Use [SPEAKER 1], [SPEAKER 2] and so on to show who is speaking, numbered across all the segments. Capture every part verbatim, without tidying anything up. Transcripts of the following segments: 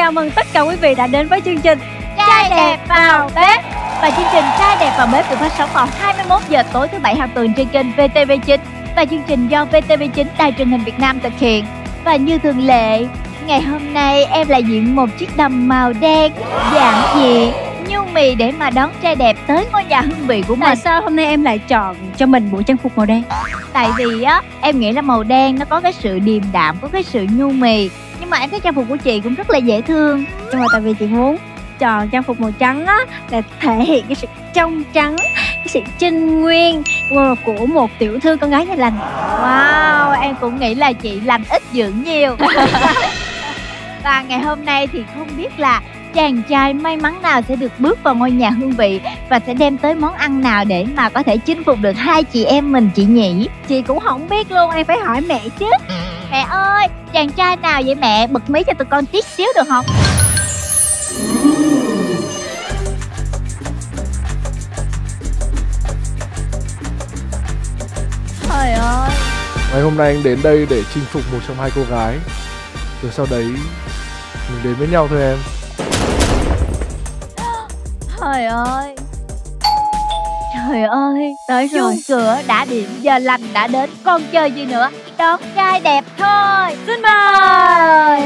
[SPEAKER 1] chào mừng tất cả quý vị đã đến với chương trình Trai Đẹp Vào Bếp. Và chương trình Trai Đẹp Vào Bếp được phát sóng vào hai mươi mốt giờ tối thứ bảy hàng tuần trên kênh vê tê vê chín. Và chương trình do vê tê vê chín Đài Truyền hình Việt Nam thực hiện. Và như thường lệ, ngày hôm nay em lại diện một chiếc đầm màu đen giản dị nhu mì để mà đón trai đẹp tới ngôi nhà hương vị của mình.
[SPEAKER 2] Tại sao hôm nay em lại chọn cho mình bộ trang phục màu đen?
[SPEAKER 1] Tại vì á, em nghĩ là màu đen nó có cái sự điềm đạm, có cái sự nhu mì. Nhưng mà em thấy trang phục của chị cũng rất là dễ thương.
[SPEAKER 2] Nhưng mà tại vì chị muốn chọn trang phục màu trắng á là thể hiện cái sự trong trắng, cái sự trinh nguyên của một tiểu thư con gái nhà lành.
[SPEAKER 1] Wow, em cũng nghĩ là chị lành ít dưỡng nhiều. Và ngày hôm nay thì không biết là chàng trai may mắn nào sẽ được bước vào ngôi nhà hương vị và sẽ đem tới món ăn nào để mà có thể chinh phục được hai chị em mình chị nhỉ?
[SPEAKER 2] Chị cũng không biết luôn, em phải hỏi mẹ chứ.
[SPEAKER 1] Mẹ ơi, chàng trai nào vậy mẹ? Bật mí cho tụi con tí xíu được không? Trời ơi,
[SPEAKER 3] ngày hôm nay anh đến đây để chinh phục một trong hai cô gái, rồi sau đấy mình đến với nhau thôi em.
[SPEAKER 1] trời ơi, trời ơi,
[SPEAKER 2] Tới rồi.
[SPEAKER 1] chuông cửa đã điểm, giờ lành đã đến, còn chờ gì nữa? Đón trai đẹp thôi.
[SPEAKER 2] Xin mời.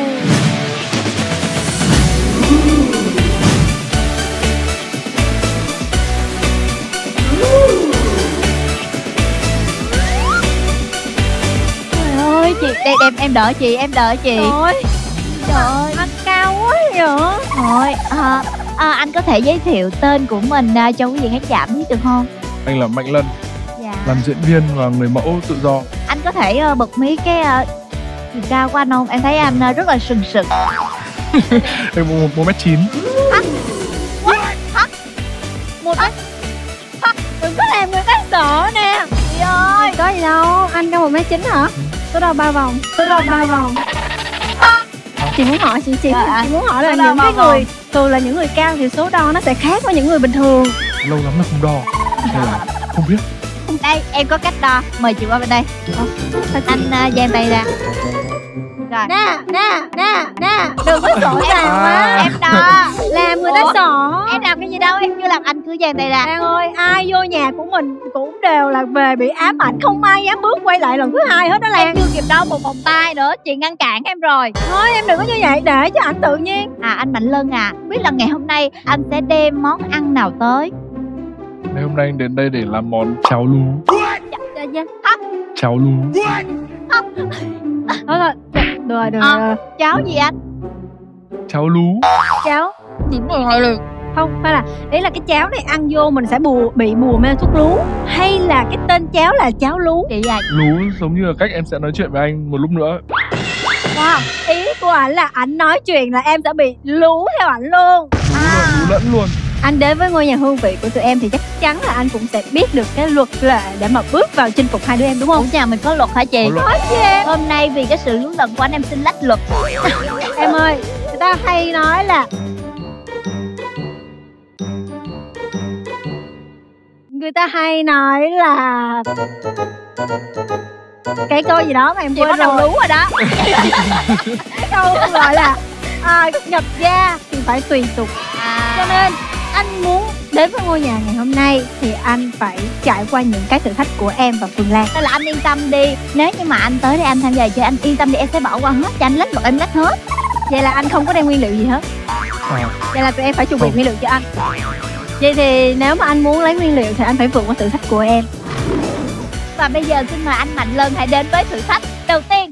[SPEAKER 1] Trời ơi, chị đẹp đẹp em đỡ chị, em đỡ chị.
[SPEAKER 2] Trời
[SPEAKER 1] Trời ơi,
[SPEAKER 2] anh cao quá vậy.
[SPEAKER 1] thôi à, à, anh có thể giới thiệu tên của mình à, cho quý vị khán giả biết được không?
[SPEAKER 3] Anh là Mạnh Lân,
[SPEAKER 1] Dạ.
[SPEAKER 3] làm diễn viên và người mẫu tự do.
[SPEAKER 1] Anh có thể uh, bật mí cái uh, chiều cao của anh không? Em thấy anh uh, rất là sừng sực.
[SPEAKER 3] Em một một mét chín.
[SPEAKER 1] Một mét. Đừng có làm người ta sợ nè. Chị ơi,
[SPEAKER 2] Có gì đâu, anh cao một mét chín hả? Số đo ba vòng. Số đo ba vòng. Chị muốn hỏi chị chị,
[SPEAKER 1] Dạ.
[SPEAKER 2] chị muốn hỏi là
[SPEAKER 1] Số đo
[SPEAKER 2] những
[SPEAKER 1] ba
[SPEAKER 2] cái
[SPEAKER 1] vòng.
[SPEAKER 2] người thường là những người cao thì số đo nó sẽ khác với những người bình thường.
[SPEAKER 3] Lâu lắm là không đo nên là không biết.
[SPEAKER 1] đây em có cách đo. Mời chị qua bên đây. Anh uh, giang tay ra. Rồi.
[SPEAKER 2] Nè, nè, nè, nè, đừng có sổ sàng
[SPEAKER 3] À.
[SPEAKER 2] quá.
[SPEAKER 1] Em đo.
[SPEAKER 2] Làm người ta
[SPEAKER 1] Ủa?
[SPEAKER 2] sợ.
[SPEAKER 1] Em làm cái gì đâu, em chưa làm, anh cứ giang tay ra.
[SPEAKER 2] Đang ơi, ai vô nhà của mình cũng đều là về bị ám ảnh, không ai dám bước quay lại lần thứ hai hết đó Lan.
[SPEAKER 1] Em chưa kịp đo một vòng tay nữa, chị ngăn cản em rồi.
[SPEAKER 2] Thôi em đừng có như vậy, để cho ảnh tự nhiên.
[SPEAKER 1] À, anh Mạnh Lân à, biết là ngày hôm nay anh sẽ đem món ăn nào tới?
[SPEAKER 3] Ngày hôm nay anh đến đây để làm món cháo lú.
[SPEAKER 1] Dạ, dạ. Hấp.
[SPEAKER 3] Cháo lú.
[SPEAKER 2] Thôi thôi, được rồi, được
[SPEAKER 1] À.
[SPEAKER 2] rồi.
[SPEAKER 1] Cháo gì anh?
[SPEAKER 3] Cháo lú.
[SPEAKER 2] Cháo
[SPEAKER 1] Đúng rồi liền.
[SPEAKER 2] không phải là đấy là cái cháo này ăn vô mình sẽ bù bị bùa mê thuốc lú, hay là cái tên cháo là cháo lú?
[SPEAKER 1] Chị à,
[SPEAKER 3] Lú giống như là cách em sẽ nói chuyện với anh một lúc nữa.
[SPEAKER 2] Wow, ý của ảnh là ảnh nói chuyện là em sẽ bị lú theo ảnh luôn.
[SPEAKER 3] Lú luôn, lú lẫn luôn.
[SPEAKER 2] Anh đến với ngôi nhà hương vị của tụi em thì chắc chắn là anh cũng sẽ biết được cái luật lệ để mà bước vào chinh phục hai đứa em, đúng
[SPEAKER 1] ủa
[SPEAKER 2] không?
[SPEAKER 1] nhà mình có luật hả chị?
[SPEAKER 3] Có luật.
[SPEAKER 2] Nói chứ em.
[SPEAKER 1] Hôm nay vì cái sự lú lẫn của anh em xin lách luật.
[SPEAKER 2] Em ơi, người ta hay nói là người ta hay nói là cái câu gì đó mà em
[SPEAKER 1] Chị
[SPEAKER 2] quên
[SPEAKER 1] bắt đầu
[SPEAKER 2] rồi.
[SPEAKER 1] lú rồi đó.
[SPEAKER 2] Cái câu gọi là à, nhập gia thì phải tùy tục. Cho
[SPEAKER 1] À,
[SPEAKER 2] nên anh muốn đến với ngôi nhà ngày hôm nay thì anh phải trải qua những cái thử thách của em và Phương Lan.
[SPEAKER 1] nên là anh yên tâm đi. Nếu như mà anh tới đây anh tham gia chơi, anh yên tâm đi, em sẽ bỏ qua hết cho anh, lách luật em lách hết.
[SPEAKER 2] Vậy là anh không có đem nguyên liệu gì hết.
[SPEAKER 3] À,
[SPEAKER 2] Vậy là tụi em phải chuẩn bị
[SPEAKER 3] Không.
[SPEAKER 2] nguyên liệu cho anh. Vậy thì nếu mà anh muốn lấy nguyên liệu thì anh phải vượt qua thử thách của em.
[SPEAKER 1] Và bây giờ xin mời anh Mạnh Lân hãy đến với thử thách đầu tiên.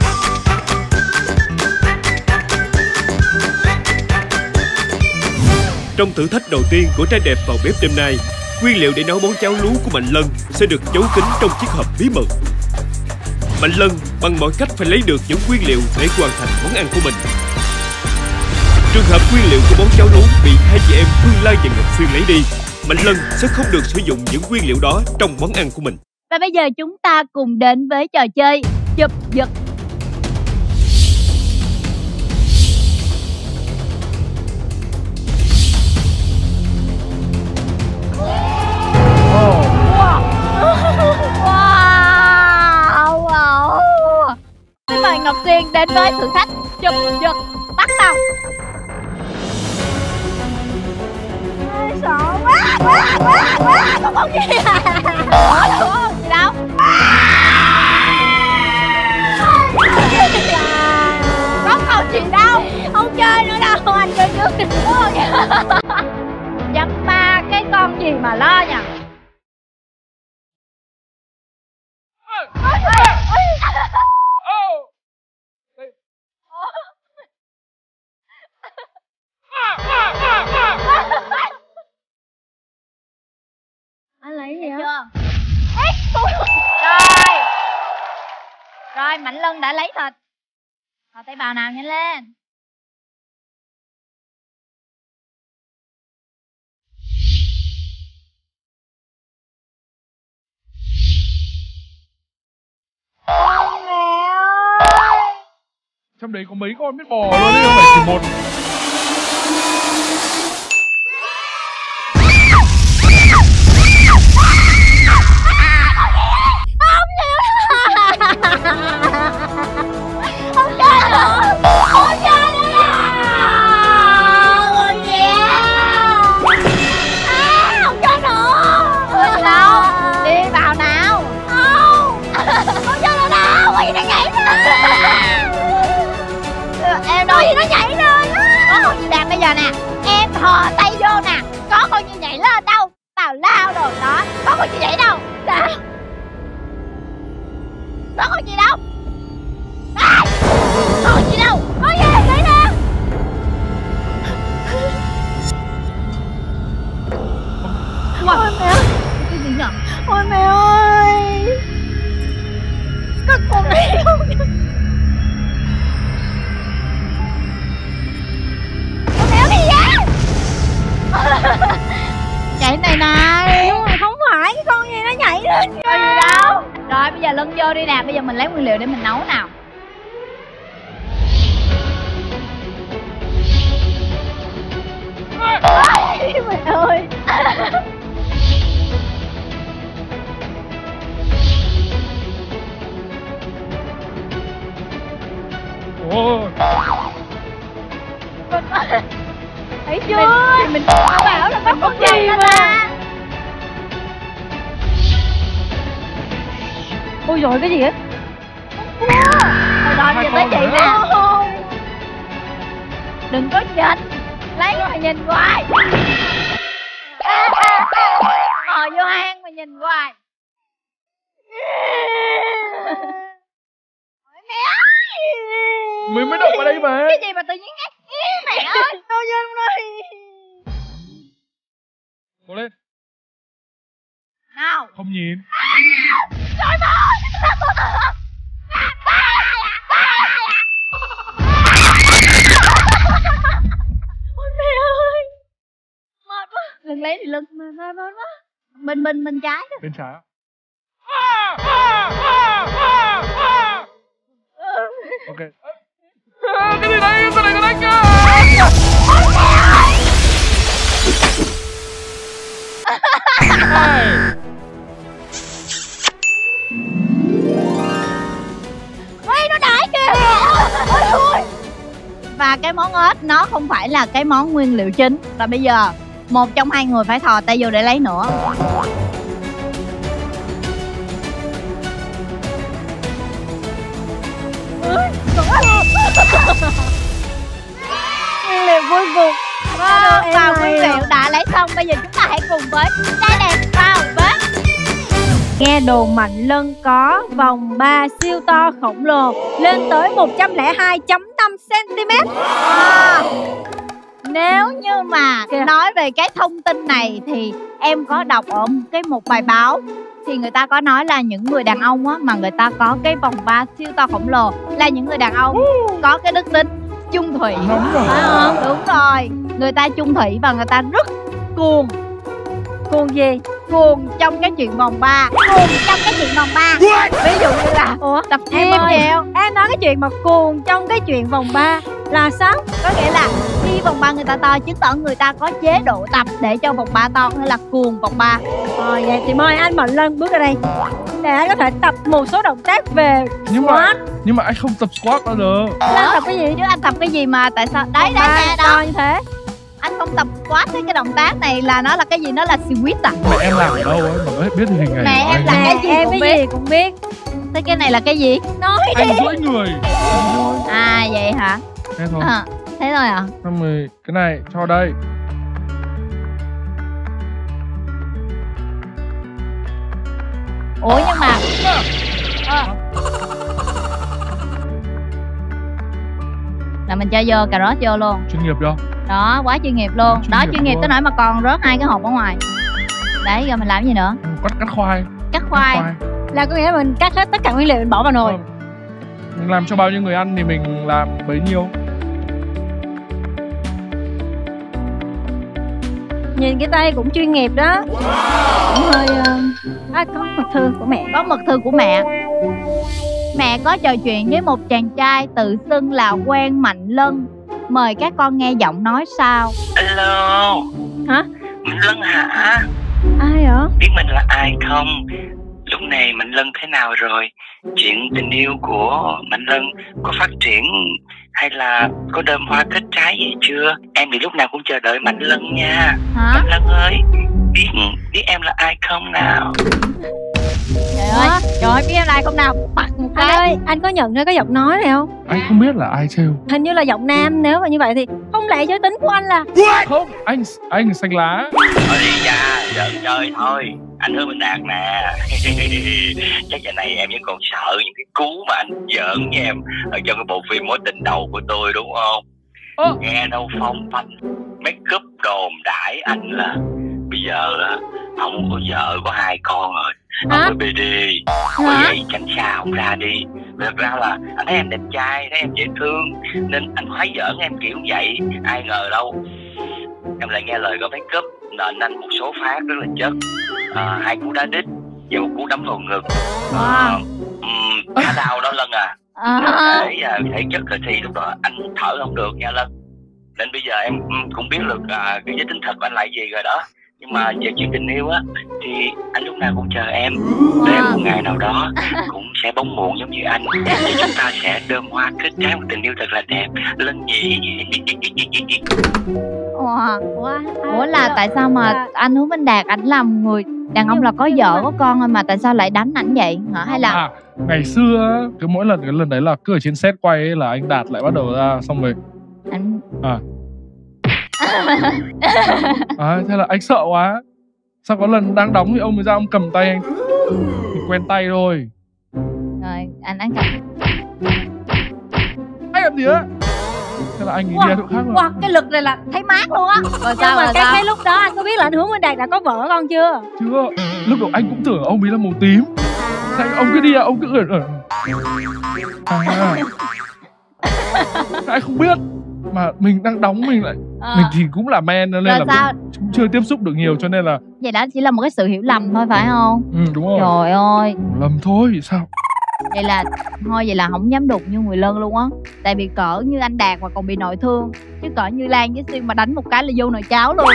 [SPEAKER 4] Trong thử thách đầu tiên của Trai Đẹp Vào Bếp đêm nay, nguyên liệu để nấu món cháo lú của Mạnh Lân sẽ được giấu kín trong chiếc hộp bí mật. Mạnh Lân bằng mọi cách phải lấy được những nguyên liệu để hoàn thành món ăn của mình. Trường hợp nguyên liệu của món cháo lú bị hai chị em Phương Lan và Ngọc Xuyên lấy đi, Mạnh Lân sẽ không được sử dụng những nguyên liệu đó trong món ăn của mình.
[SPEAKER 1] Và bây giờ chúng ta cùng đến với trò chơi chụp giật.
[SPEAKER 3] oh.
[SPEAKER 1] Wow, wow. Xin mời Ngọc Xuyên đến với thử thách chụp giật, bắt đầu.
[SPEAKER 2] quá quá quá con con gì à?
[SPEAKER 1] Ủa đúng không? Gì đâu? Có câu gì đâu.
[SPEAKER 2] Không chơi nữa đâu, anh chơi trước đi.
[SPEAKER 1] Dăm ba cái con gì mà lo nhỉ?
[SPEAKER 2] Anh lấy gì á?
[SPEAKER 1] Chưa? Rồi. Rồi Mạnh Lân đã lấy thịt. Thò tay vào nào nhanh lên.
[SPEAKER 2] Con mẹ ơi.
[SPEAKER 3] Trong đấy có mấy con biết bò luôn đấy, không phải chỉ một.
[SPEAKER 2] Không chơi nữa. Không chơi nữa. Con mẹ. À, không chơi nữa.
[SPEAKER 1] Chơi gì đâu? Đi vào nào.
[SPEAKER 2] Không. Không chơi nữa đâu. Có gì nó nhảy lên.
[SPEAKER 1] Em
[SPEAKER 2] Có
[SPEAKER 1] đâu?
[SPEAKER 2] gì nó nhảy lên á.
[SPEAKER 1] Có con gì đẹp bây giờ nè. Em thò tay vô nè. Có con gì nhảy lên đâu. Tào lao rồi đó. Có con gì nhảy đâu.
[SPEAKER 2] Sao?
[SPEAKER 1] Có con gì đâu. À, có con gì đâu.
[SPEAKER 2] Có gì nhảy nè. Ôi mẹ.
[SPEAKER 1] Cái gì nhỉ?
[SPEAKER 2] Ôi mẹ ơi. Các con đi không?
[SPEAKER 1] Con mèo cái gì vậy? Nhảy này này.
[SPEAKER 2] Nhưng mà không phải cái con gì nó nhảy lên.
[SPEAKER 1] Có gì đâu. Rồi bây giờ Lân vô đi nè. Bây giờ mình lấy nguyên liệu để mình nấu nào.
[SPEAKER 2] Mẹ ơi.
[SPEAKER 3] Ôi.
[SPEAKER 2] Thấy chưa?
[SPEAKER 1] Thì mình bảo là có con gì mà.
[SPEAKER 2] Ôi dồi cái gì á?
[SPEAKER 1] Rồi rồi bây giờ tới chị nè. Đừng có nhìn. Lấy mà nhìn hoài. Ngồi vô hang mà nhìn hoài.
[SPEAKER 3] Mình mới động vào đây mà.
[SPEAKER 1] Cái gì mà tự nhiên ngắt. Mẹ ơi.
[SPEAKER 2] Tôi dân đây.
[SPEAKER 3] Cố lên.
[SPEAKER 1] Nào.
[SPEAKER 3] Không nhìn.
[SPEAKER 1] Trời ơi.
[SPEAKER 2] Ôi mẹ ơi.
[SPEAKER 1] Mệt quá. Lưng lấy thì lưng. Mệt mệt mệt quá. Mình mình mình trái đó.
[SPEAKER 3] Bên trái. Ok. À, cái gì đây? Cái này cái đánh à?
[SPEAKER 1] Ôi nó đãi kìa. Ôi ôi. Và cái món ếch nó không phải là cái món nguyên liệu chính. Và bây giờ một trong hai người phải thò tay vô để lấy nữa.
[SPEAKER 2] Nguyên liệu cuối cùng.
[SPEAKER 1] Và,
[SPEAKER 2] Em
[SPEAKER 1] và
[SPEAKER 2] này
[SPEAKER 1] nguyên liệu đã lấy xong. Bây giờ chúng ta hãy cùng với trai đẹp vào bếp.
[SPEAKER 2] Nghe đồn Mạnh Lân có vòng ba siêu to khổng lồ lên tới một trăm lẻ hai phẩy năm xăng-ti-mét.
[SPEAKER 1] À, nếu như mà
[SPEAKER 2] Kìa.
[SPEAKER 1] nói về cái thông tin này thì em có đọc ở cái một bài báo. Thì người ta có nói là những người đàn ông á, mà người ta có cái vòng ba siêu to khổng lồ là những người đàn ông có cái đức tính chung thủy.
[SPEAKER 3] Đúng rồi.
[SPEAKER 1] Phải không? Đúng rồi. Người ta chung thủy và người ta rất cuồng.
[SPEAKER 2] Cuồng gì?
[SPEAKER 1] Cuồng trong cái chuyện vòng ba. Cuồng trong cái chuyện vòng ba. Ví dụ như là
[SPEAKER 2] Ủa?
[SPEAKER 1] tập
[SPEAKER 2] Em
[SPEAKER 1] gym
[SPEAKER 2] ơi,
[SPEAKER 1] nhiều.
[SPEAKER 2] em nói cái chuyện mà cuồng trong cái chuyện vòng ba là sao?
[SPEAKER 1] Có nghĩa là khi vòng ba người ta to chứng tỏ người ta có chế độ tập để cho vòng ba to, hay là cuồng vòng ba.
[SPEAKER 2] Rồi vậy thì mời anh Mạnh Lân bước ra đây để anh có thể tập một số động tác về
[SPEAKER 3] Nhưng mà
[SPEAKER 2] squat.
[SPEAKER 3] nhưng mà anh không tập squat bao giờ.
[SPEAKER 2] Lên tập cái gì?
[SPEAKER 1] Chứ anh tập cái gì mà tại sao? Đấy
[SPEAKER 2] Vòng
[SPEAKER 1] đấy
[SPEAKER 2] ba
[SPEAKER 1] nè
[SPEAKER 2] to
[SPEAKER 1] đó.
[SPEAKER 2] như thế.
[SPEAKER 1] Anh không tập quá tới cái động tác này là nó là cái gì? Nó là switch à?
[SPEAKER 3] Mẹ em làm ở đâu ấy mà có biết hình này?
[SPEAKER 1] Mẹ em
[SPEAKER 3] là
[SPEAKER 1] làm cái gì
[SPEAKER 2] em
[SPEAKER 1] cũng
[SPEAKER 2] cái gì
[SPEAKER 1] biết.
[SPEAKER 2] cũng biết.
[SPEAKER 1] Thế cái này là cái gì?
[SPEAKER 2] Nói đi.
[SPEAKER 3] anh duỗi người.
[SPEAKER 1] À vậy hả?
[SPEAKER 3] Thế thôi.
[SPEAKER 1] À, thế thôi à?
[SPEAKER 3] Xong rồi cái này cho đây.
[SPEAKER 1] Ủa nhưng mà à. Là mình cho vô cà rốt vô luôn.
[SPEAKER 3] Chuyên nghiệp chưa?
[SPEAKER 1] Đó, quá chuyên nghiệp luôn.
[SPEAKER 3] Chuyên
[SPEAKER 1] Đó,
[SPEAKER 3] nghiệp
[SPEAKER 1] chuyên nghiệp
[SPEAKER 3] luôn.
[SPEAKER 1] tới nỗi mà còn rớt hai cái hộp ở ngoài. Đấy, giờ mình làm gì nữa?
[SPEAKER 3] Cắt cắt khoai.
[SPEAKER 1] Cắt khoai.
[SPEAKER 2] Là có nghĩa là mình cắt hết tất cả nguyên liệu mình bỏ vào nồi.
[SPEAKER 3] Không. Mình làm cho bao nhiêu người ăn thì mình làm bấy nhiêu.
[SPEAKER 2] Nhìn cái tay cũng chuyên nghiệp đó. Cũng hơi uh... à, có mật thư của mẹ.
[SPEAKER 1] Có mật thư của mẹ. Mẹ có trò chuyện với một chàng trai tự xưng là Quen Mạnh Lân. Mời các con nghe giọng nói sau.
[SPEAKER 5] Hello.
[SPEAKER 2] Hả?
[SPEAKER 5] Mạnh Lân hả?
[SPEAKER 2] Ai hả?
[SPEAKER 5] Biết mình là ai không? Lúc này Mạnh Lân thế nào rồi? Chuyện tình yêu của Mạnh Lân có phát triển hay là có đơm hoa kết trái gì chưa? Em thì lúc nào cũng chờ đợi Mạnh Lân nha.
[SPEAKER 1] Hả?
[SPEAKER 5] Mạnh Lân ơi, biết biết em là ai không nào?
[SPEAKER 1] Trời ơi, trời ơi, biết em lại không nào? Bật một
[SPEAKER 2] Anh
[SPEAKER 1] cái.
[SPEAKER 2] ơi, anh có nhận ra cái giọng nói này không?
[SPEAKER 3] Anh không biết là ai trêu.
[SPEAKER 2] Hình như là giọng nam. Nếu mà như vậy thì không lẽ giới tính của anh là
[SPEAKER 3] Không, anh anh xanh lá.
[SPEAKER 5] Thôi đi nha, giỡn chơi thôi. Anh Hứa Minh Đạt nè. Chắc giờ này em vẫn còn sợ những cái cú mà anh giỡn với em ở trong cái bộ phim Mối Tình Đầu của tôi đúng không?
[SPEAKER 3] Ơ.
[SPEAKER 5] Nghe đâu phong phanh make up đồn đãi anh là bây giờ á không có vợ có hai con rồi, ông mới bê đi. Bởi vậy tránh xa ông ra đi. Thật ra là anh thấy em đẹp trai, thấy em dễ thương nên anh khoái giỡn em kiểu vậy. Ai ngờ đâu em lại nghe lời của make up nện anh một số phát rất là chất. À, hai cú đá đít và một cú đấm vào ngực. À, um, khá đau đó Lân à.
[SPEAKER 1] À,
[SPEAKER 5] Để uh, thể chất là thì lúc đó anh thở không được nha Lân. Nên bây giờ em um, cũng biết được uh, cái giới tính thật của anh là gì rồi đó. Nhưng mà về chuyện tình yêu á thì anh lúc nào cũng chờ em. Để em một ngày nào đó cũng sẽ bóng muộn giống như anh. Thì chúng ta sẽ đơm hoa kết trái một tình yêu thật là đẹp. Lân nhỉ.
[SPEAKER 1] wow.
[SPEAKER 2] Ủa,
[SPEAKER 1] Ủa là tại sao mà anh Hứa Minh Đạt ảnh làm người đàn ông là có vợ có con thôi mà tại sao lại đánh ảnh vậy hả? Hay là
[SPEAKER 3] À, ngày xưa cứ mỗi lần cái lần đấy là cứ ở trên set quay ấy, là anh Đạt lại bắt đầu ra xong rồi
[SPEAKER 1] anh
[SPEAKER 3] à. À, thế là anh sợ quá. Sao có lần đang đóng thì ông mới ra ông cầm tay anh thì quen tay thôi.
[SPEAKER 1] rồi anh anh cầm
[SPEAKER 3] Anh làm gì á? Thế là anh ấy đi ra chỗ khác rồi.
[SPEAKER 2] Wow, cái lực này là thấy mát luôn á.
[SPEAKER 1] rồi
[SPEAKER 2] Nhưng
[SPEAKER 1] sao
[SPEAKER 2] mà
[SPEAKER 1] rồi
[SPEAKER 2] cái,
[SPEAKER 1] sao?
[SPEAKER 2] cái lúc đó anh có biết là anh Hứa Minh Đạt đã có vợ con chưa?
[SPEAKER 3] Chưa. Lúc đầu anh cũng tưởng ông ấy là màu tím. Thế ông cứ đi ra ông cứ ở à. Anh không biết. Mà mình đang đóng mình lại
[SPEAKER 1] Ờ.
[SPEAKER 3] mình thì cũng là men nên
[SPEAKER 1] Rồi
[SPEAKER 3] là
[SPEAKER 1] sao?
[SPEAKER 3] mình cũng chưa tiếp xúc được nhiều cho nên là
[SPEAKER 1] Vậy đó chỉ là một cái sự hiểu lầm thôi phải không?
[SPEAKER 3] ừ, đúng rồi.
[SPEAKER 1] Trời ơi,
[SPEAKER 3] Lầm thôi sao?
[SPEAKER 1] vậy là thôi vậy là không dám đụng như người Lân luôn á. Tại vì cỡ như anh Đạt mà còn bị nội thương, chứ cỡ như Lan với Xuyên mà đánh một cái là vô nồi cháo luôn.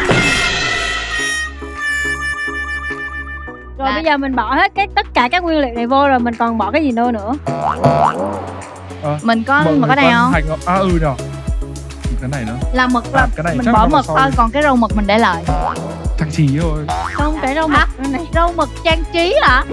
[SPEAKER 2] Rồi
[SPEAKER 1] Là-
[SPEAKER 2] bây giờ mình bỏ hết cái tất cả các nguyên liệu này vô rồi mình còn bỏ cái gì nữa nữa?
[SPEAKER 3] À,
[SPEAKER 1] Mình có
[SPEAKER 3] mọi
[SPEAKER 1] mực
[SPEAKER 3] người
[SPEAKER 1] ở đây
[SPEAKER 3] có
[SPEAKER 1] không?
[SPEAKER 3] hành không? À ừ nhờ. Cái này nữa.
[SPEAKER 1] Là mực là
[SPEAKER 3] À, cái này
[SPEAKER 1] mình
[SPEAKER 3] chắc
[SPEAKER 1] bỏ
[SPEAKER 3] là
[SPEAKER 1] mực
[SPEAKER 3] sau
[SPEAKER 1] thôi,
[SPEAKER 3] đi.
[SPEAKER 1] còn cái rau mực mình để lại.
[SPEAKER 3] Thằng chỉ thôi.
[SPEAKER 2] Không, cái rau
[SPEAKER 1] À,
[SPEAKER 2] mực cái này.
[SPEAKER 1] rau mực trang trí hả?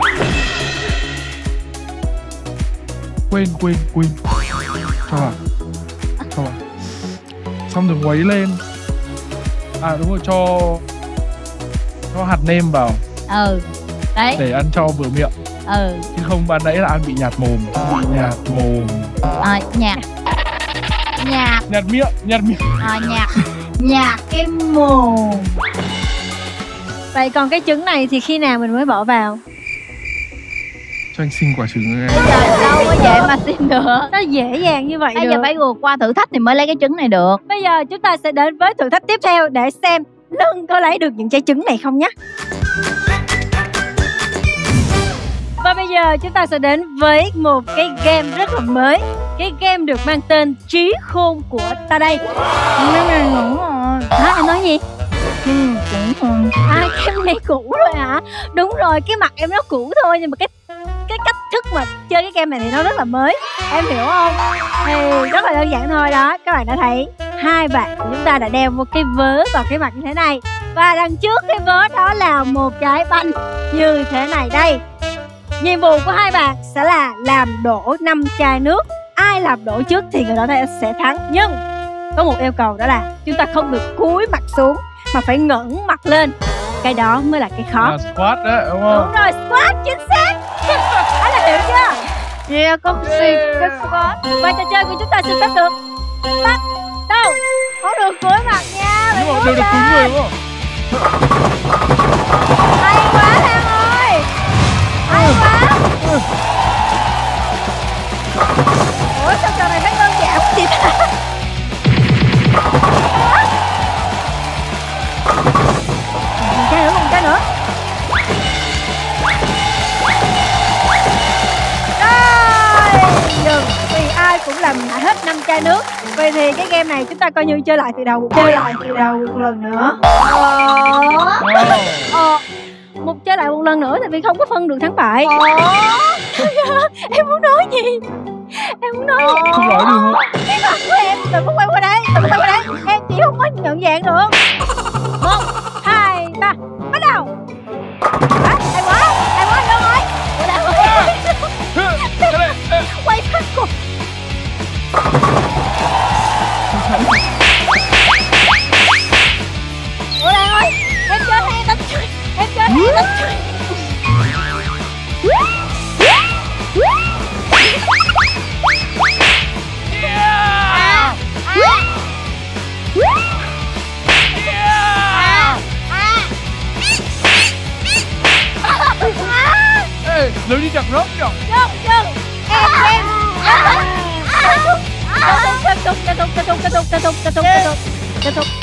[SPEAKER 3] Quên quên quên. Cho vào. Cho vào. Xong rồi quấy lên. À đúng rồi, cho cho hạt nêm vào
[SPEAKER 1] Ừ. Đấy.
[SPEAKER 3] để ăn cho vừa miệng.
[SPEAKER 1] Ừ.
[SPEAKER 3] Chứ không ban nãy là ăn bị nhạt mồm. Bị nhạt mồm.
[SPEAKER 1] À, nhạt. Nhạt.
[SPEAKER 3] Nhạt miệng, nhạt miệng.
[SPEAKER 1] À, nhạt. Nhạt cái mồm.
[SPEAKER 2] Vậy còn cái trứng này thì khi nào mình mới bỏ vào?
[SPEAKER 3] Cho anh xin quả trứng em.
[SPEAKER 1] Trời, đâu có dễ mà xin được.
[SPEAKER 2] Nó dễ dàng như vậy
[SPEAKER 1] Bây
[SPEAKER 2] được.
[SPEAKER 1] giờ phải vượt qua thử thách thì mới lấy cái trứng này được.
[SPEAKER 2] Bây giờ chúng ta sẽ đến với thử thách tiếp theo để xem Lân có lấy được những trái trứng này không nhé. Và bây giờ chúng ta sẽ đến với một cái game rất là mới. Cái game được mang tên Trí Khôn của ta đây. Hả, em nói gì?
[SPEAKER 1] Ừ, cũng không.
[SPEAKER 2] À, cái này cũ rồi hả? Đúng rồi, cái mặt em nó cũ thôi nhưng mà cái cái cách thức mà chơi cái game này thì nó rất là mới. Em hiểu không? Thì rất là đơn giản thôi đó. Các bạn đã thấy hai bạn của chúng ta đã đeo một cái vớ vào cái mặt như thế này. Và đằng trước cái vớ đó là một cái banh như thế này đây. Nhiệm vụ của hai bạn sẽ là làm đổ năm chai nước. Ai làm đổ trước thì người đó sẽ thắng. Nhưng có một yêu cầu, đó là chúng ta không được cúi mặt xuống mà phải ngẩng mặt lên. Cái đó mới là cái khó.
[SPEAKER 3] À, squat đấy đúng không?
[SPEAKER 2] Đúng rồi, squat chính xác. Anh là hiểu chưa?
[SPEAKER 1] Yeah, có gì cái squat.
[SPEAKER 2] Và trò chơi của chúng ta xin phép được bắt đầu. Không được cúi mặt nha.
[SPEAKER 3] Nhưng mà đều được cúi người đúng không?
[SPEAKER 2] Hay quá Lan ơi. Hay quá. Ủa sao trò này thấy đơn giản quá vậy ta? Một cái nữa, một cái nữa. Rồi, dừng. Vì ai cũng làm hết năm chai nước. Vậy thì cái game này chúng ta coi như chơi lại từ đầu. Chơi lại từ đầu một lần nữa. Ờ. Ờ. Một chơi lại một lần nữa tại vì không có phân được thắng bại. Em muốn nói gì? Em muốn nói gì?
[SPEAKER 3] Không nói được không?
[SPEAKER 2] Cái mặt của em, đừng có quay qua đây, đừng có quay qua đây. Em chỉ không có nhận dạng được. Một, hai, ba, bắt đầu. À, hay quá, hay quá, đâu rồi? Ủa đâu rồi? Quay phát cuộc. Ủa Lan ơi, em chơi hay đánh chơi. Em chơi hay đánh chơi.
[SPEAKER 3] Ê, nếu như chẳng rớt nhở?
[SPEAKER 2] Dừng, dừng. Em, em. Kết thúc, kết thúc, kết thúc, kết thúc, kết thúc, kết thúc, kết thúc, kết thúc.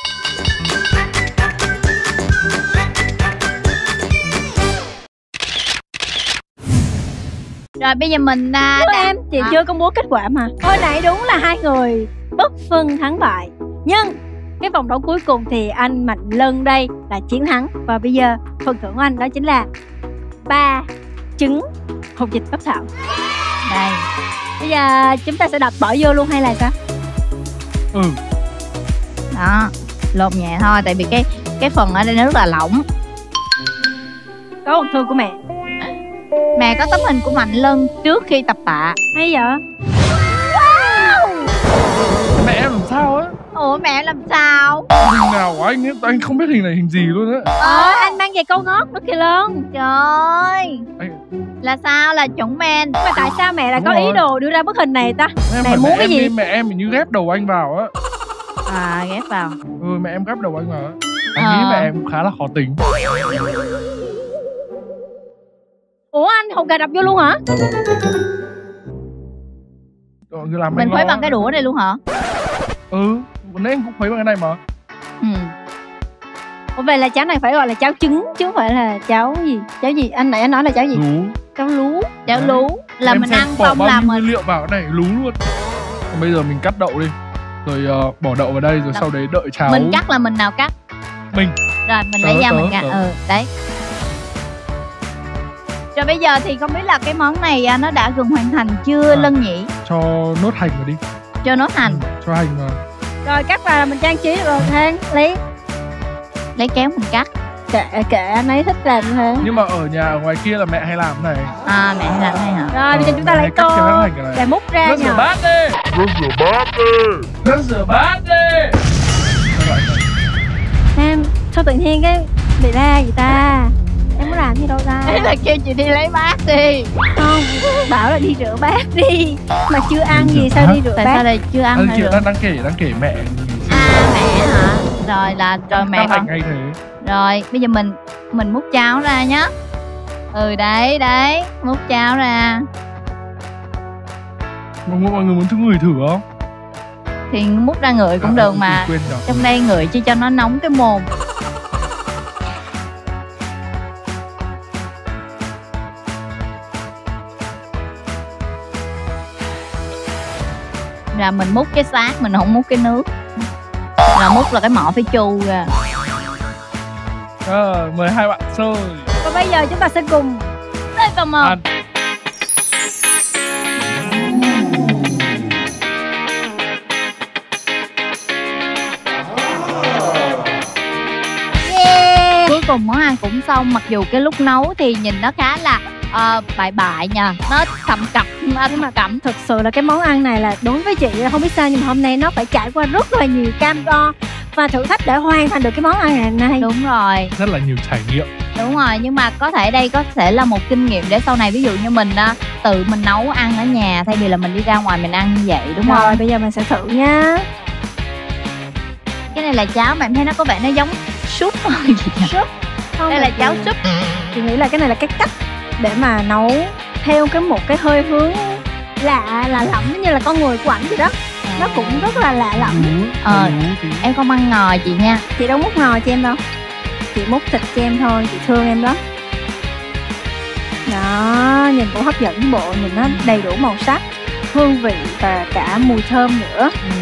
[SPEAKER 1] Rồi bây giờ mình à,
[SPEAKER 2] Thưa
[SPEAKER 1] đã...
[SPEAKER 2] em, chị
[SPEAKER 1] à.
[SPEAKER 2] chưa công bố kết quả mà. Hồi nãy đúng là hai người bất phân thắng bại. Nhưng cái vòng đấu cuối cùng thì anh Mạnh Lân đây là chiến thắng. Và bây giờ phần thưởng của anh đó chính là ba trứng hột vịt Bắc Thảo.
[SPEAKER 1] Đây.
[SPEAKER 2] Bây giờ chúng ta sẽ đập bỏ vô luôn hay là sao?
[SPEAKER 3] Ừ.
[SPEAKER 1] Đó, lột nhẹ thôi tại vì cái cái phần ở đây nó rất là lỏng.
[SPEAKER 2] Có một thư của mẹ.
[SPEAKER 1] Mẹ có tấm hình của Mạnh Lân trước khi tập tạ.
[SPEAKER 2] Hay vậy?
[SPEAKER 3] Mẹ em làm sao á?
[SPEAKER 1] Ủa mẹ làm sao?
[SPEAKER 3] Hình nào của anh ấy? Anh không biết hình này hình gì luôn á.
[SPEAKER 2] Ờ, anh mang giày câu ngót đó kìa Lân.
[SPEAKER 1] Trời ơi.
[SPEAKER 3] Anh...
[SPEAKER 1] Là sao? Là chuẩn men.
[SPEAKER 2] Nhưng mà tại sao mẹ lại
[SPEAKER 3] Đúng
[SPEAKER 2] có
[SPEAKER 3] rồi.
[SPEAKER 2] ý đồ đưa ra bức hình này ta?
[SPEAKER 3] Em
[SPEAKER 2] Mẹ
[SPEAKER 3] phải
[SPEAKER 2] muốn
[SPEAKER 3] mẹ
[SPEAKER 2] cái
[SPEAKER 3] em
[SPEAKER 2] gì?
[SPEAKER 3] đi, mẹ em hình như ghép đầu anh vào á.
[SPEAKER 1] À ghép vào.
[SPEAKER 3] Ừ, mẹ em ghép đầu anh vào á. Anh
[SPEAKER 1] Ờ.
[SPEAKER 3] nghĩ mẹ em cũng khá là khó tính.
[SPEAKER 2] Ủa anh hột gà đập vô luôn hả?
[SPEAKER 3] Rồi, cứ làm
[SPEAKER 1] Mình
[SPEAKER 3] anh
[SPEAKER 1] khuấy
[SPEAKER 3] lo.
[SPEAKER 1] bằng cái đũa này luôn hả?
[SPEAKER 3] Ừ, nãy em cũng khuấy bằng cái này mà.
[SPEAKER 1] Ừ.
[SPEAKER 2] Ủa vậy là cháo này phải gọi là cháo trứng chứ không phải là cháo gì? Cháo gì? Anh nãy anh nói là cháo gì?
[SPEAKER 3] Lú.
[SPEAKER 2] Cháo lú.
[SPEAKER 1] Cháo
[SPEAKER 3] Đấy.
[SPEAKER 1] lú là
[SPEAKER 3] Em
[SPEAKER 1] mình
[SPEAKER 3] xem
[SPEAKER 1] ăn
[SPEAKER 3] bỏ
[SPEAKER 1] xong
[SPEAKER 3] bao
[SPEAKER 1] là
[SPEAKER 3] nhiêu
[SPEAKER 1] mình
[SPEAKER 3] nguyên liệu vào cái này lú luôn. Còn bây giờ mình cắt đậu đi. Rồi uh, bỏ đậu vào đây rồi
[SPEAKER 1] Đậu.
[SPEAKER 3] sau đấy đợi cháo.
[SPEAKER 1] mình cắt là mình nào cắt?
[SPEAKER 3] Mình.
[SPEAKER 1] Rồi mình
[SPEAKER 3] Tớ,
[SPEAKER 1] lấy dao
[SPEAKER 3] tớ,
[SPEAKER 1] mình cắt.
[SPEAKER 3] tớ.
[SPEAKER 1] Ừ đấy. Rồi bây giờ thì không biết là cái món này à, nó đã gần hoàn thành chưa
[SPEAKER 3] À.
[SPEAKER 1] Lân nhỉ?
[SPEAKER 3] Cho nốt hành vào đi.
[SPEAKER 1] Cho nó thành.
[SPEAKER 3] Ừ, cho hành vào.
[SPEAKER 2] Rồi cắt vào là mình trang trí được rồi Than. Lấy
[SPEAKER 1] Lấy kéo mình cắt.
[SPEAKER 2] kệ kệ anh ấy thích làm như thế.
[SPEAKER 3] Nhưng mà ở nhà ở ngoài kia là mẹ hay làm cái này.
[SPEAKER 1] À mẹ làm hay hả?
[SPEAKER 2] Rồi bây giờ chúng ta
[SPEAKER 3] Mẹ
[SPEAKER 2] lấy
[SPEAKER 3] hay cắt
[SPEAKER 2] tô
[SPEAKER 3] cái hành cái này.
[SPEAKER 2] để múc ra
[SPEAKER 3] Nước rửa
[SPEAKER 2] nhờ.
[SPEAKER 3] bát đi. Nước rửa bát đi. Nước rửa bát đi.
[SPEAKER 2] Em sao tự nhiên cái bị la vậy ta? Em muốn làm gì đâu ta?
[SPEAKER 1] Thế là kêu chị đi lấy bát đi.
[SPEAKER 2] Không, bảo là đi rửa bát đi. Mà chưa ăn gì sao đi rửa
[SPEAKER 1] Tại sao
[SPEAKER 2] bát?
[SPEAKER 1] đây chưa ăn
[SPEAKER 3] Anh
[SPEAKER 1] hay
[SPEAKER 3] kể
[SPEAKER 1] được?
[SPEAKER 3] đang đang kể đang kể mẹ.
[SPEAKER 1] À mẹ hả? Rồi là rồi mẹ
[SPEAKER 3] Cắt hành
[SPEAKER 1] còn.
[SPEAKER 3] ngay thế.
[SPEAKER 1] Rồi bây giờ mình mình múc cháo ra nhá. Ừ đấy đấy, múc cháo ra.
[SPEAKER 3] Mọi người, mọi người muốn thử người thử không?
[SPEAKER 1] Thì múc ra ngửi cũng
[SPEAKER 3] À,
[SPEAKER 1] được
[SPEAKER 3] ừ,
[SPEAKER 1] mà.
[SPEAKER 3] quên rồi.
[SPEAKER 1] Trong đây ngửi chứ cho nó nóng cái mồm. Là mình múc cái xác, mình không múc cái nước. Là múc là cái mỏ phải chu ra.
[SPEAKER 3] Ờ, mời hai bạn sơi.
[SPEAKER 2] Và bây giờ chúng ta sẽ cùng
[SPEAKER 1] Đây vào một.
[SPEAKER 3] Ăn.
[SPEAKER 1] cùng món ăn cũng xong. Mặc dù cái lúc nấu thì nhìn nó khá là uh, bại bại nha, nó thầm cặp nhưng mà cẩm.
[SPEAKER 2] Thực sự là cái món ăn này là đối với chị không biết sao nhưng mà hôm nay nó phải trải qua rất là nhiều cam go và thử thách để hoàn thành được cái món ăn ngày nay.
[SPEAKER 1] Đúng rồi,
[SPEAKER 3] rất là nhiều trải nghiệm.
[SPEAKER 1] Đúng rồi, nhưng mà có thể đây có thể là một kinh nghiệm để sau này ví dụ như mình uh, tự mình nấu ăn ở nhà thay vì là mình đi ra ngoài mình ăn như vậy, đúng
[SPEAKER 2] rồi,
[SPEAKER 1] không?
[SPEAKER 2] Rồi bây giờ mình sẽ thử nha.
[SPEAKER 1] Cái này là cháo mà em thấy nó có vẻ nó giống súp gì
[SPEAKER 2] Súp. Không,
[SPEAKER 1] đây là cháo súp.
[SPEAKER 2] Chị nghĩ là cái này là cái cách để mà nấu theo cái một cái hơi hướng lạ lạ lẫm như là con người của ảnh vậy đó. Nó cũng rất là lạ lẫm.
[SPEAKER 1] Ờ, em không ăn ngò chị nha.
[SPEAKER 2] Chị đâu múc ngò cho em đâu. Chị múc thịt cho em thôi, chị thương em đó. Đó, nhìn cũng hấp dẫn bộ, nhìn nó đầy đủ màu sắc, hương vị và cả mùi thơm nữa.
[SPEAKER 1] Ừ.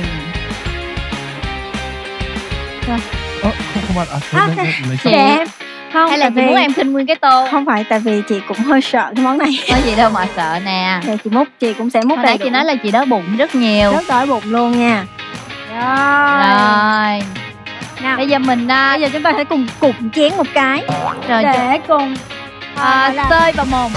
[SPEAKER 3] Ơ, không, không ăn à?
[SPEAKER 2] À,
[SPEAKER 3] Đấy, đấy, lấy
[SPEAKER 1] chị
[SPEAKER 2] em. Không,
[SPEAKER 1] hay là chị
[SPEAKER 2] vì...
[SPEAKER 1] muốn em khinh nguyên cái tô?
[SPEAKER 2] Không phải, tại vì chị cũng hơi sợ cái món này.
[SPEAKER 1] Có gì đâu mà sợ nè.
[SPEAKER 2] Thì chị múc, chị cũng sẽ múc
[SPEAKER 1] Hồi
[SPEAKER 2] đầy
[SPEAKER 1] nãy
[SPEAKER 2] đủ.
[SPEAKER 1] chị nói là chị đói bụng rất nhiều.
[SPEAKER 2] Rất đói bụng luôn nha. Rồi,
[SPEAKER 1] Rồi.
[SPEAKER 2] nào,
[SPEAKER 1] Bây giờ mình uh,
[SPEAKER 2] bây giờ chúng ta hãy cùng cụm chén một cái
[SPEAKER 1] rồi
[SPEAKER 2] để cùng
[SPEAKER 1] à,
[SPEAKER 2] uh, là...
[SPEAKER 1] xơi vào mồm.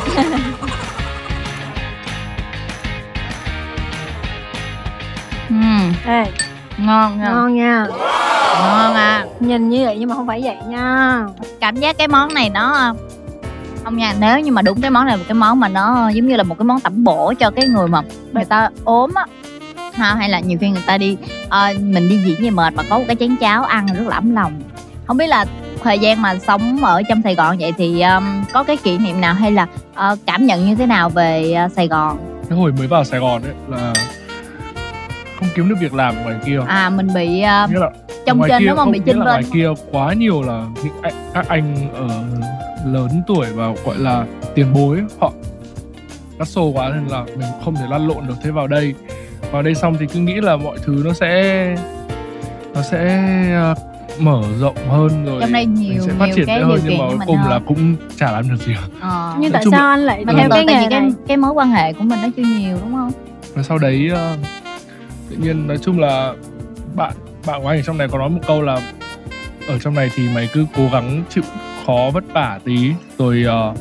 [SPEAKER 1] uhm,
[SPEAKER 2] Ê,
[SPEAKER 1] ngon nha.
[SPEAKER 2] ngon nha.
[SPEAKER 1] Ngon à.
[SPEAKER 2] Nhìn như vậy nhưng mà không phải vậy nha.
[SPEAKER 1] Cảm giác cái món này nó không nha, nếu như mà đúng cái món này là một cái món mà nó giống như là một cái món tẩm bổ cho cái người mà người ta ốm á ha, hay là nhiều khi người ta đi uh, mình đi diễn về mệt mà có một cái chén cháo ăn rất là ấm lòng. Không biết là thời gian mà sống ở trong Sài Gòn vậy thì um, có cái kỷ niệm nào hay là uh, cảm nhận như thế nào về uh, Sài Gòn?
[SPEAKER 3] Cái hồi mới vào Sài Gòn ấy là không kiếm được việc làm ngoài kia.
[SPEAKER 1] À mình bị uh,
[SPEAKER 3] Nghĩa là
[SPEAKER 1] trong trên đúng không, bị chênh
[SPEAKER 3] vênh.
[SPEAKER 1] vênh.
[SPEAKER 3] Ngoài kia quá nhiều là những anh, các anh ở lớn tuổi và gọi là tiền bối, họ cắt xô quá nên là mình không thể lăn lộn được. Thế vào đây vào đây xong thì cứ nghĩ là mọi thứ nó sẽ nó sẽ uh, mở rộng hơn rồi
[SPEAKER 1] Trong đây nhiều-
[SPEAKER 3] mình sẽ phát
[SPEAKER 1] nhiều
[SPEAKER 3] triển
[SPEAKER 1] cái
[SPEAKER 3] hơn,
[SPEAKER 1] điều
[SPEAKER 3] nhưng
[SPEAKER 1] kiện
[SPEAKER 3] mà
[SPEAKER 1] cho
[SPEAKER 3] cuối
[SPEAKER 1] mình
[SPEAKER 3] cùng
[SPEAKER 1] hơn.
[SPEAKER 3] là cũng chả làm được gì.
[SPEAKER 1] Ờ.
[SPEAKER 2] Nhưng
[SPEAKER 3] Nói
[SPEAKER 2] tại
[SPEAKER 3] chung
[SPEAKER 2] sao
[SPEAKER 3] là-
[SPEAKER 2] anh lại
[SPEAKER 1] Mà
[SPEAKER 2] theo
[SPEAKER 1] từ
[SPEAKER 2] cái
[SPEAKER 1] tại
[SPEAKER 2] nghề
[SPEAKER 1] vì cái,
[SPEAKER 2] này?
[SPEAKER 1] cái mối quan hệ của mình nó chưa nhiều đúng không?
[SPEAKER 3] Và sau đấy uh, tự nhiên nói chung là bạn bạn của anh ở trong này có nói một câu là ở trong này thì mày cứ cố gắng chịu khó vất vả tí rồi uh,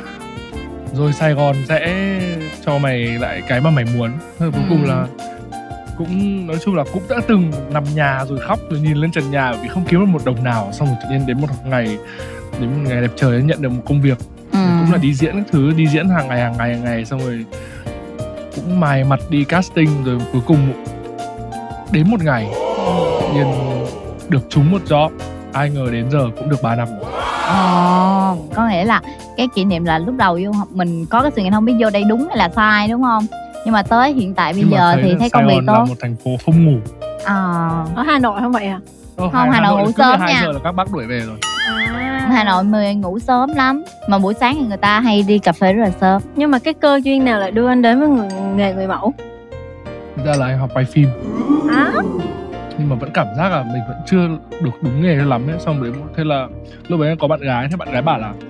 [SPEAKER 3] rồi Sài Gòn sẽ cho mày lại cái mà mày muốn. Thế là cuối
[SPEAKER 1] Ừ.
[SPEAKER 3] cùng là cũng nói chung là cũng đã từng nằm nhà rồi khóc rồi nhìn lên trần nhà vì không kiếm được một đồng nào, xong rồi tự nhiên đến một ngày đến một ngày đẹp trời nhận được một công việc.
[SPEAKER 1] Ừ.
[SPEAKER 3] Cũng là đi diễn các thứ, đi diễn hàng ngày hàng ngày hàng ngày xong rồi cũng mài mặt đi casting, rồi cuối cùng đến một ngày tự nhiên được trúng một job, ai ngờ đến giờ cũng được ba năm rồi.
[SPEAKER 1] Ồ, có nghĩa là cái kỷ niệm là lúc đầu vô mình có cái sự nghĩ không biết vô đây đúng hay là sai đúng không? Nhưng mà tới hiện tại bây
[SPEAKER 3] Nhưng mà
[SPEAKER 1] giờ thì
[SPEAKER 3] là
[SPEAKER 1] thấy
[SPEAKER 3] Sài
[SPEAKER 1] công việc
[SPEAKER 3] Gòn là
[SPEAKER 1] tốt.
[SPEAKER 3] một thành phố không ngủ.
[SPEAKER 1] Ờ,
[SPEAKER 2] Ở Hà Nội không vậy à?
[SPEAKER 3] Ờ,
[SPEAKER 1] Không, Hà Nội ngủ
[SPEAKER 3] cứ
[SPEAKER 1] sớm
[SPEAKER 3] hai
[SPEAKER 1] nha.
[SPEAKER 3] giờ là các bác đuổi về rồi.
[SPEAKER 2] À.
[SPEAKER 1] Hà Nội người ngủ sớm lắm. Mà buổi sáng thì người ta hay đi cà phê rất là sớm.
[SPEAKER 2] Nhưng mà cái cơ duyên nào lại đưa anh đến với người nghề người mẫu?
[SPEAKER 3] Thực ra là anh học quay phim
[SPEAKER 2] À,
[SPEAKER 3] nhưng mà vẫn cảm giác là mình vẫn chưa được đúng nghề cho lắm ấy. Xong đấy thế là lúc đấy có bạn gái, thế bạn gái bảo là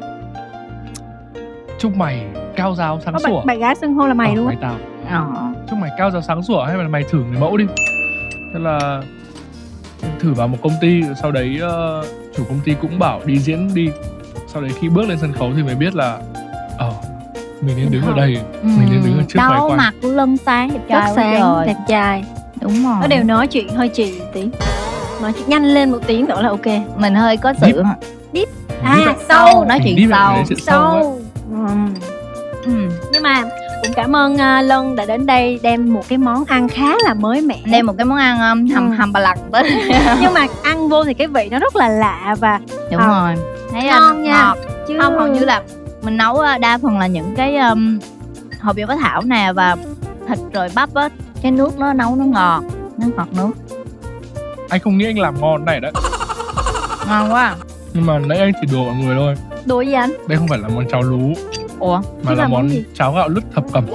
[SPEAKER 3] chúc mày cao giáo sáng
[SPEAKER 2] có
[SPEAKER 3] sủa.
[SPEAKER 2] bạn, bạn gái xưng hô là mày
[SPEAKER 3] Ờ,
[SPEAKER 2] luôn á.
[SPEAKER 3] mày tao
[SPEAKER 1] Ờ.
[SPEAKER 3] chúc mày cao giáo sáng sủa hay là mày thử người mẫu đi. Thế là em thử vào một công ty, sau đấy uh, chủ công ty cũng bảo đi diễn đi. Sau đấy khi bước lên sân khấu thì mới biết là ờ mình nên đứng ở đây,
[SPEAKER 1] Ừ.
[SPEAKER 3] mình nên đứng ở trước máy
[SPEAKER 1] Đâu
[SPEAKER 3] quay.
[SPEAKER 1] mặt lưng sáng đẹp
[SPEAKER 2] Rất
[SPEAKER 1] trai quá
[SPEAKER 2] sáng,
[SPEAKER 1] trời.
[SPEAKER 2] đẹp trai.
[SPEAKER 1] Đúng rồi.
[SPEAKER 2] Nó đều nói chuyện hơi trì tí. Nói chuyện nhanh lên một tiếng nữa là ok.
[SPEAKER 1] Mình hơi có sự
[SPEAKER 2] À,
[SPEAKER 3] Deep ạ.
[SPEAKER 2] sâu.
[SPEAKER 1] nói chuyện
[SPEAKER 3] Deep ạ,
[SPEAKER 1] sâu.
[SPEAKER 3] nói chuyện sâu á.
[SPEAKER 2] Sâu. Ừm.
[SPEAKER 1] Ừ.
[SPEAKER 2] Nhưng mà cũng cảm ơn uh, Lân đã đến đây đem một cái món ăn khá là mới mẻ.
[SPEAKER 1] Đây một cái món ăn um, hầm
[SPEAKER 2] Ừ.
[SPEAKER 1] hầm bà lặt tới.
[SPEAKER 2] Nhưng mà ăn vô thì cái vị nó rất là lạ và
[SPEAKER 1] Đúng
[SPEAKER 2] Ờ.
[SPEAKER 1] rồi. Thấy
[SPEAKER 2] Ngon
[SPEAKER 1] um,
[SPEAKER 2] nha.
[SPEAKER 1] ngọt.
[SPEAKER 2] chứ
[SPEAKER 1] Không, hầu như là mình nấu uh, đa phần là những cái um, hột vịt với thảo nè và thịt rồi bắp á, cái nước nó nấu nó ngọt, nó ngọt nước.
[SPEAKER 3] Anh không nghĩ anh làm ngon này đấy,
[SPEAKER 1] Ngon quá.
[SPEAKER 3] nhưng mà nãy anh chỉ đùa mọi người thôi.
[SPEAKER 2] đùa gì anh?
[SPEAKER 3] Đây không phải là món cháo lú
[SPEAKER 1] Ủa?
[SPEAKER 3] mà
[SPEAKER 2] Thế
[SPEAKER 3] là
[SPEAKER 2] là món
[SPEAKER 3] món
[SPEAKER 2] gì?
[SPEAKER 3] cháo gạo lứt thập cẩm.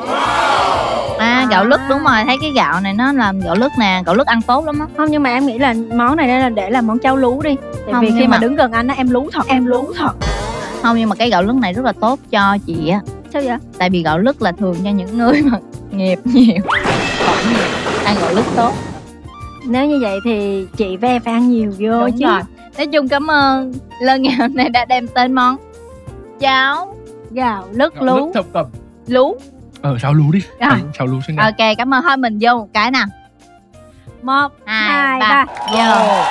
[SPEAKER 1] À, gạo lứt đúng rồi, thấy cái gạo này nó làm gạo lứt nè, gạo lứt ăn tốt lắm á.
[SPEAKER 2] Không, nhưng mà em nghĩ là món này đây là để làm món cháo lú đi. Tại
[SPEAKER 1] Không,
[SPEAKER 2] vì
[SPEAKER 1] nhưng
[SPEAKER 2] khi mà
[SPEAKER 1] mà-
[SPEAKER 2] đứng gần anh á em lú thật. Em lú thật.
[SPEAKER 1] Không, nhưng mà cái gạo lứt này rất là tốt cho chị á.
[SPEAKER 2] Sao vậy?
[SPEAKER 1] Tại vì gạo lứt là thường cho những người mà nghiệp nhiều, ăn gạo lứt tốt.
[SPEAKER 2] Nếu như vậy thì chị với em phải ăn nhiều vô
[SPEAKER 1] Đúng
[SPEAKER 2] chứ.
[SPEAKER 1] rồi. Nói chung cảm ơn Lân ngày hôm nay đã đem tên món cháo
[SPEAKER 2] Gạo lứt
[SPEAKER 3] Gạo
[SPEAKER 2] lú.
[SPEAKER 3] lứt thập cẩm.
[SPEAKER 1] lú.
[SPEAKER 3] Ờ cháo lú đi.
[SPEAKER 1] Rồi.
[SPEAKER 3] Anh cháo lú xinh đẹp.
[SPEAKER 1] Ok, cảm ơn. Thôi mình vô một cái nào.
[SPEAKER 2] Một,
[SPEAKER 1] Hai,
[SPEAKER 2] hai,
[SPEAKER 1] ba.
[SPEAKER 2] ba.
[SPEAKER 1] Vô.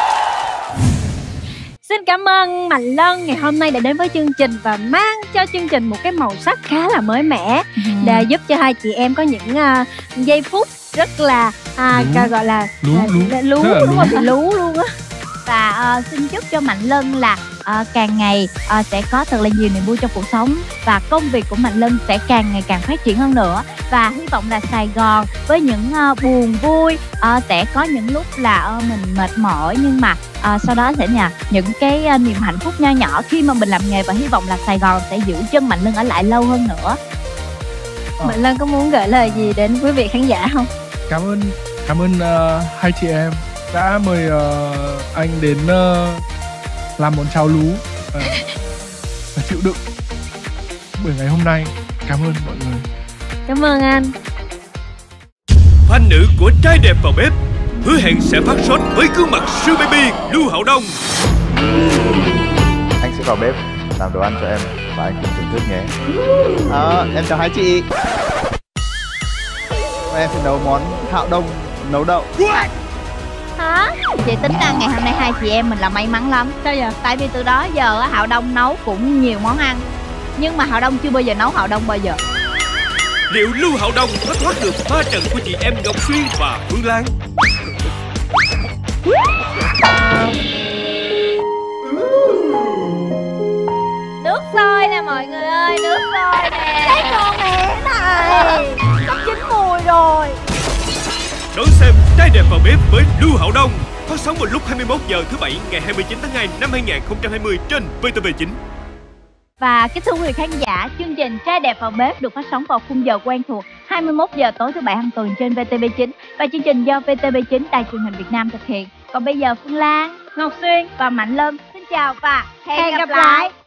[SPEAKER 2] Xin cảm ơn Mạnh Lân ngày hôm nay đã đến với chương trình và mang cho chương trình một cái màu sắc khá là mới mẻ để giúp cho hai chị em có những uh, giây phút rất là à,
[SPEAKER 3] Lú.
[SPEAKER 2] gọi là
[SPEAKER 3] Lú,
[SPEAKER 2] là,
[SPEAKER 3] lú.
[SPEAKER 2] là lú,
[SPEAKER 3] Rất là
[SPEAKER 2] đúng
[SPEAKER 3] lú.
[SPEAKER 2] rồi, bị lú luôn á.
[SPEAKER 1] Và uh, xin chúc cho Mạnh Lân là uh, càng ngày uh, sẽ có thật là nhiều niềm vui trong cuộc sống, và công việc của Mạnh Lân sẽ càng ngày càng phát triển hơn nữa. Và hy vọng là Sài Gòn với những uh, buồn vui uh, sẽ có những lúc là uh, mình mệt mỏi, nhưng mà uh, sau đó sẽ là những cái uh, niềm hạnh phúc nho nhỏ khi mà mình làm nghề, và hy vọng là Sài Gòn sẽ giữ chân Mạnh Lân ở lại lâu hơn nữa.
[SPEAKER 3] Ờ.
[SPEAKER 2] Mạnh Lân có muốn gửi lời gì đến quý vị khán giả không?
[SPEAKER 3] Cảm ơn cảm ơn uh, hai chị em đã mời uh, anh đến uh, làm món cháo lú uh, và chịu đựng buổi ngày hôm nay. Cảm ơn mọi người.
[SPEAKER 2] Cảm ơn anh.
[SPEAKER 4] Fan nữ của Trai Đẹp Vào Bếp hứa hẹn sẽ phát sốt với gương mặt siêu baby Lưu Hậu Đông.
[SPEAKER 6] Anh sẽ vào bếp làm đồ ăn cho em và anh cùng thưởng thức nhé. À, em chào hai chị. Em sẽ nấu món Hạo Đông nấu đậu.
[SPEAKER 1] Hả? Chị tính ra ngày hôm nay hai chị em mình là may mắn lắm.
[SPEAKER 2] Sao vậy?
[SPEAKER 1] Tại vì từ đó giờ á, Hạo Đông nấu cũng nhiều món ăn, nhưng mà Hạo Đông chưa bao giờ nấu Hạo Đông bao giờ.
[SPEAKER 4] Liệu Lưu Hậu Đông có thoát được pha trận của chị em Ngọc Xuyên và Phương Lan?
[SPEAKER 1] Nước sôi nè mọi người ơi, nước sôi nè.
[SPEAKER 2] Cái con bé này sắp chín mùi rồi.
[SPEAKER 4] Đón xem Trai Đẹp Vào Bếp với Lưu Hậu Đông, phát sóng vào lúc hai mươi mốt giờ thứ bảy ngày hai mươi chín tháng hai năm hai nghìn không trăm hai mươi trên vê tê vê chín.
[SPEAKER 1] Và kính thưa quý vị khán giả, chương trình Trai Đẹp Vào Bếp được phát sóng vào khung giờ quen thuộc hai mươi mốt giờ tối thứ bảy hàng tuần trên vê tê vê chín, và chương trình do vê tê vê chín Đài Truyền hình Việt Nam thực hiện. Còn bây giờ Phương Lan, Ngọc Xuyên và Mạnh Lân xin chào và hẹn,
[SPEAKER 2] Hẹn
[SPEAKER 1] gặp
[SPEAKER 2] gặp
[SPEAKER 1] lại.
[SPEAKER 2] lại.